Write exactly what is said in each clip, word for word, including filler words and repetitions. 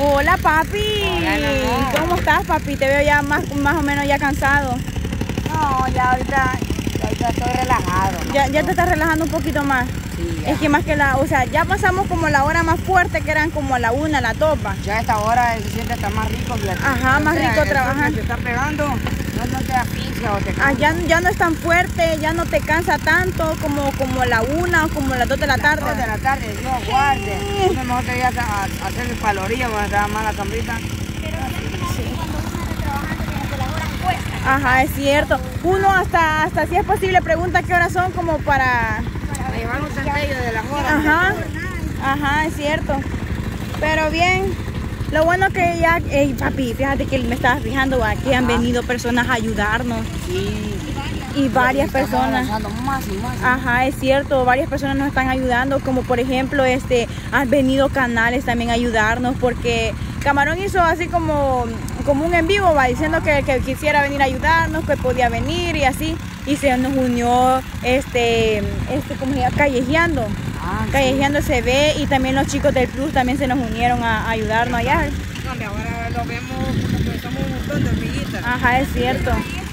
Hola, papi. Hola, no. ¿Cómo estás, papi? Te veo ya más, más o menos ya cansado. No, ya ahorita, ahorita estoy relajado. Ya, ya te estás relajando un poquito más. Sí, ya. Es que más que la, o sea, ya pasamos como la hora más fuerte, que eran como a la una, la topa. Ya a esta hora se siente hasta más rico. Fíjate. Ajá, más O sea, rico el sol trabajar. que te está pegando, no, no te asfixia o te cansa. Ah, ya, ya no es tan fuerte, ya no te cansa tanto como, como la una o como las dos de la tarde. Dos de la tarde, Dios guarde. Uno mejor te ibas a, a hacer el palorío cuando estaba más la cambrita. Pero sí, cuando uno anda trabajando, como que las horas cuestan. Ajá, es cierto. Uno hasta, hasta si es posible pregunta qué horas son como para... Para llevar un centello de las horas. Ajá, ajá, es cierto. Pero bien, lo bueno que ya, hey, papi, fíjate que me estaba fijando aquí han venido personas a ayudarnos. Sí. Y varias Estamos personas. avanzando más y más. Ajá, es cierto, varias personas nos están ayudando, como por ejemplo, este, han venido canales también a ayudarnos, porque Camarón hizo así como, como un en vivo, va diciendo que, que quisiera venir a ayudarnos, que podía venir y así, y se nos unió este, este, ¿cómo se llama? Callejeando. Ah, sí. Callejeando se ve, y también los chicos del Plus también se nos unieron a, a ayudarnos allá. No, hombre, ahora lo vemos como que somos un montón de hormiguitas. Ajá, es cierto.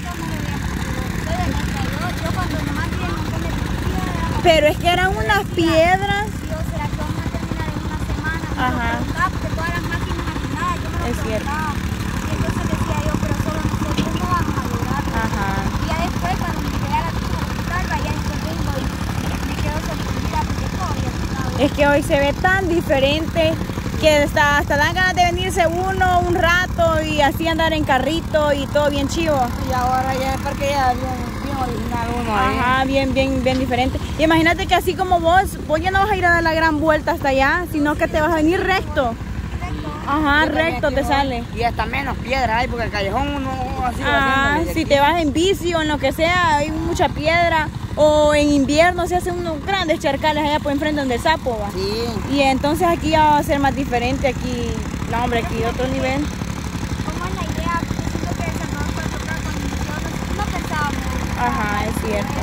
Yo cuando nomás vi un montón de piedras, Pero es que eran unas piedras. Dios, ¿será que vamos a terminar en una semana? Me Ajá. lo preguntaba porque todas las máquinas afinadas, yo me lo Es cierto. preguntaba. Y entonces decía yo, pero solo nosotros no vamos a lograr. Ajá. Y ya después, cuando me llegué a la tienda al hospital, vaya entendiendo y me quedo sorprendida porque todavía no estaba. Es que hoy se ve tan diferente que hasta, hasta dan ganas de venirse uno un rato y así andar en carrito y todo bien chivo. Y ahora ya es porque ya bien, bien original uno ahí. Ajá, bien, bien, bien diferente. Imagínate que así como vos, vos ya no vas a ir a dar la gran vuelta hasta allá, sino que te vas a venir recto. Ajá, Yo también recto aquí te voy. sale. Y hasta menos piedra hay porque el callejón uno así va Ah, haciéndole si de te aquí. vas en bici o en lo que sea, hay mucha piedra. O en invierno se hacen unos grandes charcales allá por enfrente donde el sapo va. Sí. Y entonces aquí ya va a ser más diferente, aquí, no hombre, aquí otro nivel. ¿Cómo es la idea? Porque siento que El Salvador fue tocar condiciones. No pensábamos. Ajá, es cierto.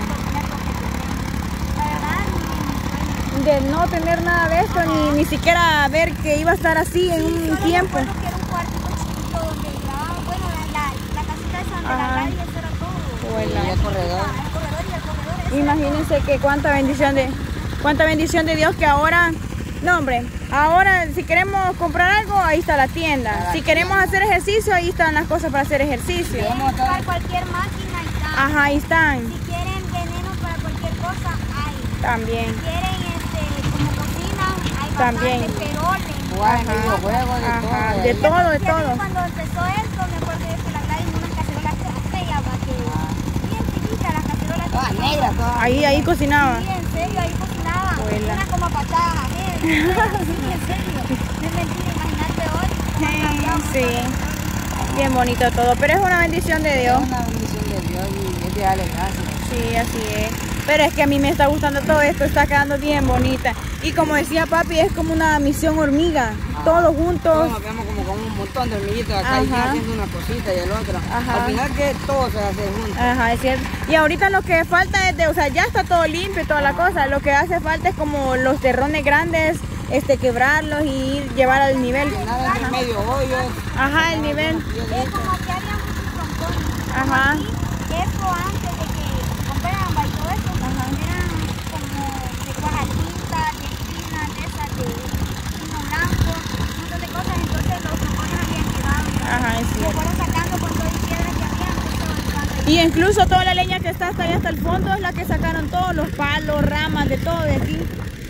La verdad, ni De no tener nada de esto, ni, ni siquiera ver que iba a estar así en un solo tiempo. me acuerdo que era un cuartito chiquito donde grababa, bueno, la, la, la casita esa donde Ajá. la radio, eso era todo. Huela. Y el corredor. Ah, el corredor y el corredor. eso Imagínense que cuánta bendición de cuánta bendición de Dios que ahora, no hombre, ahora si queremos comprar algo, ahí está la tienda. Si queremos hacer ejercicio, ahí están las cosas para hacer ejercicio. era- Quieren buscar cualquier máquina y está. Ajá, ahí están. Si quieren veneno para cualquier cosa, hay. También. Si quieren este, como cocina, hay También. bastante, peroles. Jugar en videojuegos, de Ajá, todo. de todo, de Ya todo. ves, cuando empezó esto, me acuerdo yo que la Gladys unas cacerolas feas, va, que bien chiquitas las cacerolas. Todas negras, todas. Ahí, ahí cocinaba. Sí, en serio, ahí cocinaba. Huela. Una como patada, ¿eh? Sí, en serio. No es mentira, imagínate hoy. cómo ha cambiado. Sí. Bien bonito todo, pero es una bendición de Dios. Es una bendición de Dios y es de darle gracias. Sí, así es. Pero es que a mí me está gustando todo esto, está quedando bien bonita. Y como decía papi, es como una misión hormiga, todos Todos juntos. nos vemos como con un montón de hormiguitos acá Ajá. y uno haciendo una cosita y el otro. Ajá. Al final que todo se hace junto. Ajá, es cierto. Y ahorita lo que falta es de, o sea, ya está todo limpio y toda la cosa. Lo que hace falta es como los terrones grandes, este, quebrarlos y ir, llevar al nivel. Nada entre medio hoyos. Ajá, el nivel. Es como que había muchos troncones. Ajá. Y eso antes de que se compraran y todo eso, eran como de cuajarita, de espinas, de esas, de pino blanco, un montón de cosas. Entonces los troncones habían quedado. Ajá, es Lo cierto. fueron sacando con todas las piedras que había. Entonces, Y incluso toda la leña que está hasta allá hasta el fondo es la que sacaron todos los palos, ramas, de todo de aquí.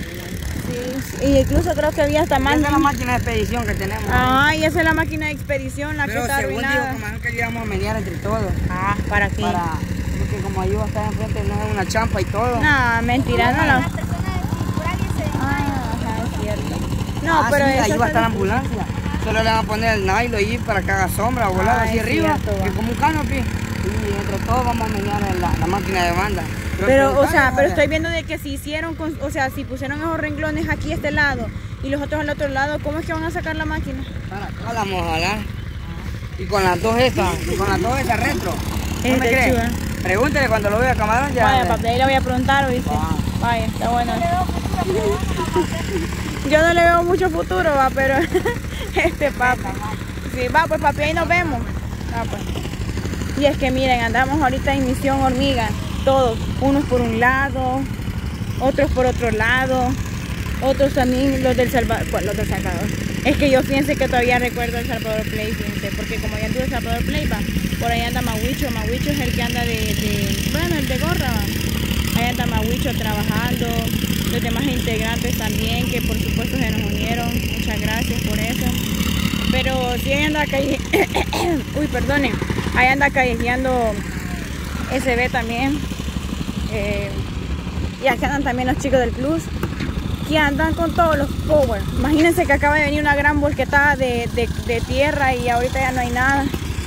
Sí, y incluso creo que había hasta más. Esa es la máquina de expedición que tenemos. Ay, esa es la máquina de expedición, la Pero que está según digo, arruinada. como que íbamos a menear entre todos. Ah, ¿para qué? Para, porque como ahí va a estar enfrente, no es una champa y todo. No, mentira, no las la... personas por alguien se desmayan. Ah, ajá, es cierto. No, Ah, pero sí, eso ahí va a está- estar la ambulancia. Solo le van a poner el nylon ahí para que haga sombra o volar Ah, así es arriba, cierto, va. que como un canopy. Y entre todos vamos a menear en la, la máquina de banda. Pero, o sea, preguntarle, pero estoy viendo de que si hicieron, con, o sea, si pusieron esos renglones aquí a este lado y los otros al otro lado, ¿cómo es que van a sacar la máquina? Para acá la vamos a jalar. Y con las dos estas, y con las dos estas retro. ¿No Es me de crees? chula. Pregúntele cuando lo vea Camarón ya. Vaya, papi, ahí le voy a preguntar, ¿oíste? Va. Vaya, está bueno. Le veo futuro, pero vamos a hacer. Yo no le veo mucho futuro, va, pero Este papi. Sí, va, pues papi, ahí nos vemos. Va, pues. Y es que miren, andamos ahorita en misión hormiga. Todos, unos por un lado, otros por otro lado, otros también los del Salvador, los del Salvador. Es que yo fíjense que todavía recuerdo el Salvador Play, fíjense, porque como ya anduve el Salvador Play, va, por ahí anda Mahuicho. Mahuicho es el que anda de, de bueno, el de gorra, va. Ahí anda Mahuicho trabajando, los demás integrantes también, que por supuesto se nos unieron, muchas gracias por eso. Pero sí, ahí anda calle, uy, perdone, ahí anda callejeando S B también. Eh, y acá andan también los chicos del Plus, que andan con todos los power. Imagínense que acaba de venir una gran volquetada de, de, de tierra y ahorita ya no hay nada.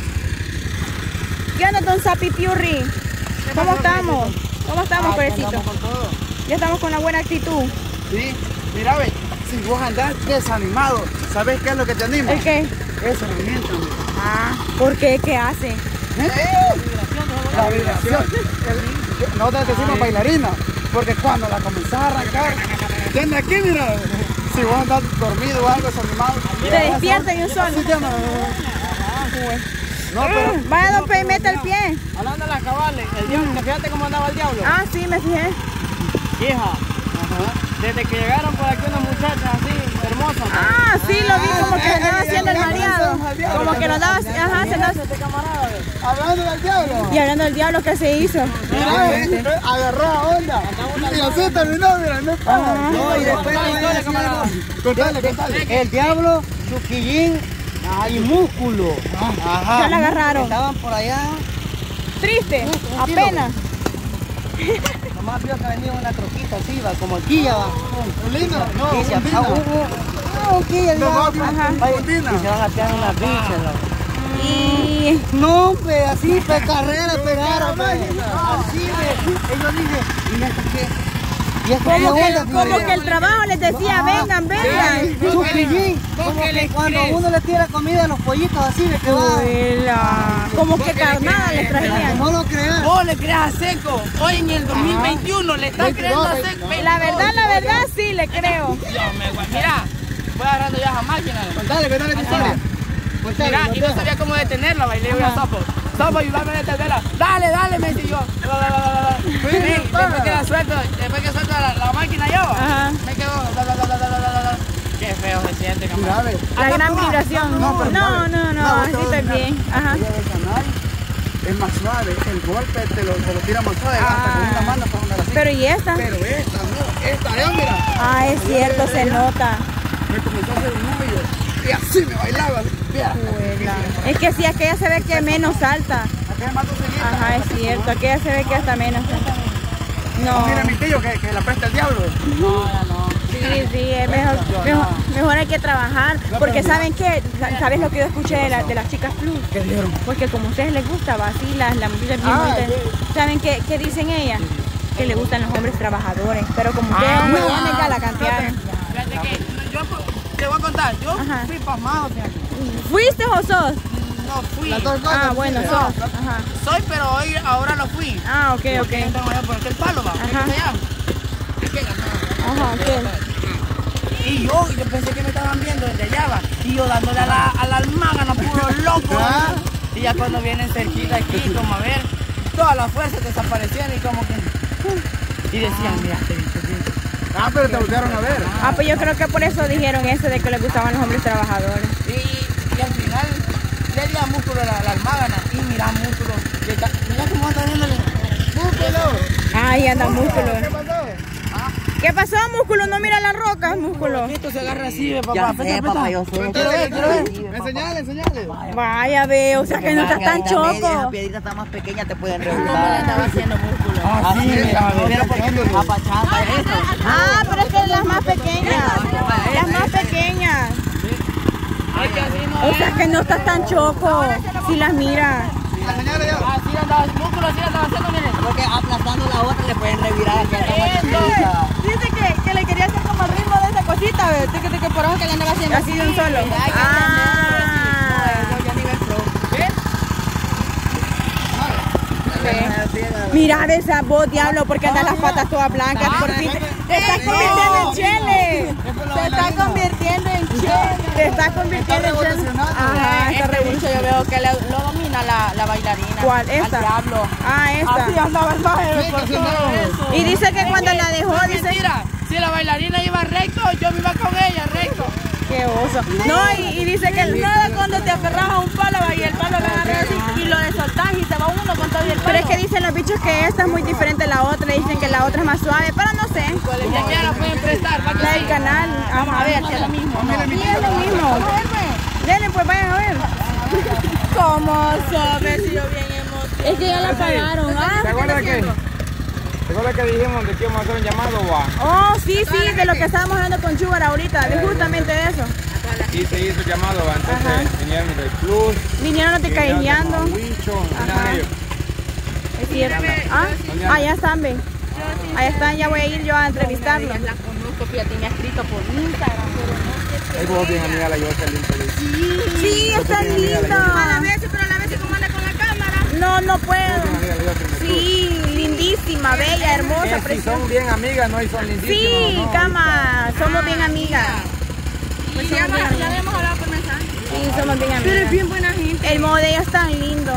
¿Qué onda, don Sapi Piurri? ¿Cómo estamos? ¿Cómo estamos, Perecito? Estamos con todo. Ya estamos con la buena actitud. Sí, mira, ve, si vos andás desanimado, ¿sabes qué es lo que te anima? ¿El qué? Esa herramienta, hombre. Ah, ¿por qué? ¿Qué hace? ¿Eh? La vibración. Nosotros decimos bailarina, porque cuando la comenzás a arrancar, tiene aquí, mira, si vos andás dormido o algo desanimado, Te despierta y un sol. así tiene. No, pero Vaya, don Pei, mete el pie. Hablando de las cabales, el diablo, ¿te fijaste cómo andaba el diablo? Ah, sí, me fijé. Hija, desde que llegaron por aquí unas muchachas así, hermosas. Ah, sí, lo vi como que andaba haciendo el mareado. Como que lo andaba, ajá, se andaba. Este camarada, ve. hablando del diablo. Y hablando del diablo, ¿qué se hizo? Mira, ve, agarró a onda. Y así terminó, mira, no para. Ajá. No, y después Contale, camarada. Contale, contale. El diablo, Chuquillín y Músculo. Ya la agarraron. Estaban por allá. Triste, apenas. Nomás vio que venía una troquita así, va, como aquí ya va. Un lindo, no, Y se un apagó. lindo. Ah, ok, el No, diablo. no, Ajá. un- Vaya, un lindo. y se van a pegar una bicha, loco. Y No, pe, así, pe, carrera, pegaron, pe. Así, pe. Y yo dije, ¿y esto qué? ¿Y esto qué como que, onda, como pe? que el trabajo les decía, vengan, vengan. Chuquillín, como que cuando uno le tira comida a los pollitos así, de que va. Abuela, como que carnada les traían. No lo creas. Vos le creas a Seco, hoy en el dos mil veintiuno le están creando a Seco. La verdad, la verdad, sí, le creo. Dios me guay. Mira, voy agarrando ya esa máquina. Contale, contale tu historia. Contale, Mira, y no contale. sabía cómo detenerla, bailé yo a Sapo. Sapo, ayúdame a detenerla. Dale, dale, me decía yo. La, la, la, la, la. Sí, después que la suelto, después que suelto la, la máquina yo, Ajá. me quedo. La, la, la, la, la, la, la, la. Qué feo se siente, Mira, camarada. ve. La gran vibración. No, pero No, mira, no, ve. no, así vos te estoy vas a bien. mirar, Ajá. arriba del canal es más suave, el golpe te lo, te lo tira más suave, hasta con una mano para andar así. Pero ¿y esta? Pero esta no, esta ya mira, Ah, es cierto, se nota. me comenzó a hacer un nudo y así me bailaba. Mira, Es que sí, aquella se ve que menos alta. aquella más seguida. Ajá, es cierto, aquella se ve que hasta menos alta. No. Mira mi tío que, que la presta el diablo. No, ya no. Sí, sí, es mejor, mejor, mejor hay que trabajar, porque ¿saben qué? ¿Sabes lo que yo escuché de, la- de las chicas Plus? ¿Qué dijeron? Porque como a ustedes les gusta, va así, las, las muchachas bien Ah, bonitas. ¿Saben qué, qué dicen ellas? Que les gustan los hombres trabajadores, pero como ustedes Ah, muy no. buenas ya la cantearon. Fíjate que yo te voy a contar, yo Ajá. fui pasmado, fíjate. ¿Fuiste o sos? No fui. Las dos cosas. Ah, bueno, sos. Ajá. Soy, pero hoy, ahora lo fui. Ah, ok, ok. Porque yo tengo allá por aquel palo, va. Ajá. ¿Qué se llama? Aquel, ajá. Ajá, ok. Y yo, yo pensé que me estaban viendo desde allá, va. Y yo dándole a la, a la almágana, puro loco. Ah. Y ya cuando vienen cerquita aquí, como a ver, todas las fuerzas desaparecían y como que... Y decían, mira, te dicho, sí. Ah, pero te voltearon a ver. Ah, pues yo creo que por eso dijeron eso de que les gustaban los hombres trabajadores. Y, y al final le di a músculo a la, la almágana y mira músculo. Le ta- Mira cómo anda viéndole. Músculo. Ay, anda músculo. ¿Qué pasó? ¿Qué pasó, músculo? No mira las rocas, músculo. Esto se agarra así, ve, papá. Ya Aprieta, sé, aprieta. papá, yo soy. Quiero ver, quiero ver. Sí, papá. Enseñale, enseñale. Vaya, ve, o sea que no estás tan Esa media, Esa choco. piedrita está más pequeña, te pueden Estaba reventar. haciendo músculo. Ah, sí, mira, mira, pero porque apachata esto. Ah, pero es que las más pequeñas. Las más pequeñas. Ay, que así no O es. sea que no estás tan choco. Si las miras. Enseñale ya. Así andaba, músculo así andaba haciendo, miren. Porque aplastando la otra le pueden revirar aquí a la chiquita. Dice que, que le quería hacer como el ritmo de esa cosita, ¿ves? Que, que por eso que le andaba haciendo así de un solo. Ah. Mira esa voz, diablo, porque andan las patas todas blancas. Por fin, Te estás convirtiendo en Chele. Se está convirtiendo en Chele. Te estás convirtiendo en Chele. revolucionando. Ajá, está Este revolucionando. bicho yo veo que le, lo domina la, la bailarina. ¿Cuál? ¿Esta? Al diablo. Ah, esta. Así andaba el maje Sí, por que todo no. eso. Y dice que cuando la dejó, Es dice... mentira. Si la bailarina iba recto, yo me iba con ella recto. Qué oso. No, y, y dice que... Nada cuando te aferras a un palo y el palo lo agarras así y lo desoltás y se va uno con todo y el palo. Pero es que dicen los bichos que esta es muy diferente a la otra. Dicen que la otra es más suave, pero no sé. Ya que la pueden prestar, para que La del sí. canal. Vamos a ver si es lo mismo. ¿no? Sí, es lo mismo. Denle, pues vayan a ver. ¿Cómo sabes si yo bien emocionada? Es que ya la pagaron. Ah, ¿Te acuerdas que? ¿Te acuerdas que dijimos de que íbamos a hacer un llamado, va? oh, sí, sí, de lo que estábamos hablando con Sugar ahorita, de justamente de eso. Y se hizo el llamado, va. Ajá. Entonces vinieron los del Plus. Vinieron los de Caineando. Huicho, Ajá. ellos. Es cierto. Ah, ah, ya están, ve. Ahí están, ya voy a ir yo a entrevistarlos. La conozco, fíjate, me ha escrito por Instagram, pero no sé Ahí vos bien amiga la Jocelyn. Sí, está linda. A la vez, pero a la vez como anda con la cámara. No, no puedo. Bien amiga la Jocelyn. Sí, lindísima, bella, hermosa, Eh, si preciosa. son bien amigas, no, y son lindísimas. Sí, no, cama, somos bien amigas. Y ya, somos bien ya amigas. hemos hablado por mensaje. Sí, somos bien amigas. Pero es bien buena gente. El modo de ella es tan lindo.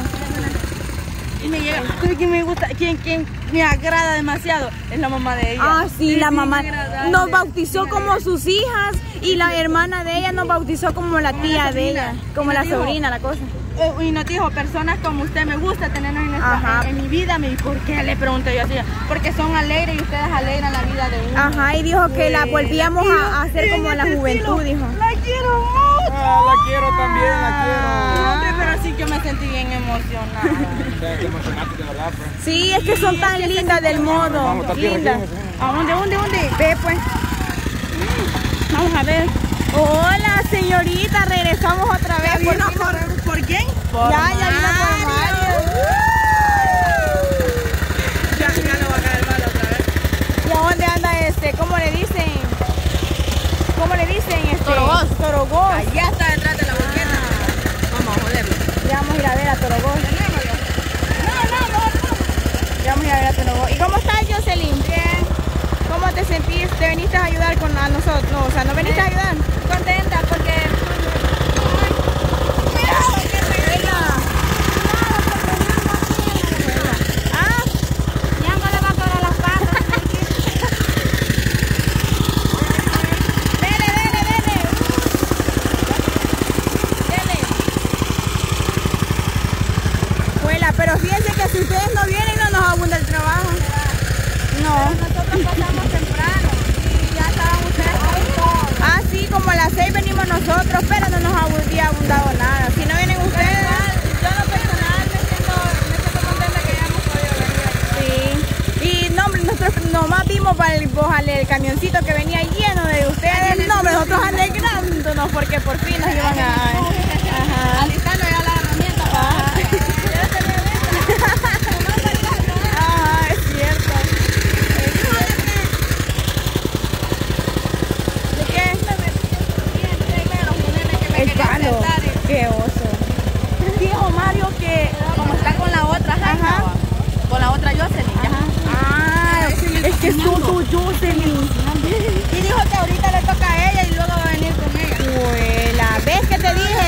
Y me llega. ¿Sabes quién me gusta? ¿Quién, quién me agrada demasiado? Es la mamá de ella. Ah, sí, Es la bien mamá agradable. nos bautizó como sus hijas y la hermana de ella nos bautizó como la tía de ella, como la sobrina, la cosa. Eh, y nos dijo, personas como usted me gusta tenernos en, esta- Ajá. en, en mi vida. Me dijo, ¿por qué? Le pregunté yo así. Porque son alegres y ustedes alegran la vida de uno. Ajá, y dijo que la volvíamos a, a hacer como la juventud, dijo. La quiero mucho. Ah, la quiero también, la Hombre, pero sí que me sentí bien emocionada. quiero. Te emocionaste de verdad, pues. Sí, es que son tan lindas del modo. Vamos, está bien, Lindas. aquí, ¿A dónde, dónde, dónde? Ve pues. Vamos a ver. Hola, señorita, regresamos otra vez. Por vino fin. por- ¿Por quién? Ya, ya vino por Mario. Ya, ya le voy a caer el palo otra vez. ¿Y a dónde anda este? ¿Cómo le dicen? ¿Cómo le dicen este? Torogós. Torogós. Allá está detrás de la banqueta. Vamos a joderlo. Ya vamos a ir a ver a Torogós. Ya vamos a ir a ver a Torogós. ¿Y cómo estás, Jocelyn? Bien. ¿Cómo te sentís? ¿Te viniste a ayudar con a nosotros? No, o sea, ¿no viniste a ayudar? Contenta porque Ah, ya no le va a cobrar las patas. dele, dele, dele. Dele. Juela, pero fíjense que si ustedes no vienen no nos abunda el trabajo. No. Nosotros pasamos temprano y ya estaban ustedes con todo. Ah, sí, como a las seis venimos nosotros, pero no nos había abundado nada. Si no vienen ustedes, Yo en lo personal me siento, me siento contenta que hayamos podido venir. sí. Y no, hombre, nosotros nomás vimos para el, ojalá, el camioncito que venía lleno de ustedes. No, hombre, nosotros alegrándonos porque por fin nos iban a... Ajá. Alistando ya la herramienta para Ajá. Ajá, es cierto. ¿De qué? El palo. Qué oso. Dijo Mario que como está con la otra Jaina, Ajá. va, con la otra Jocelyn, ya. Ah, es que son tu Jocelyn. Y dijo que ahorita le toca a ella y luego va a venir con ella. Juela, ¿ves que te dije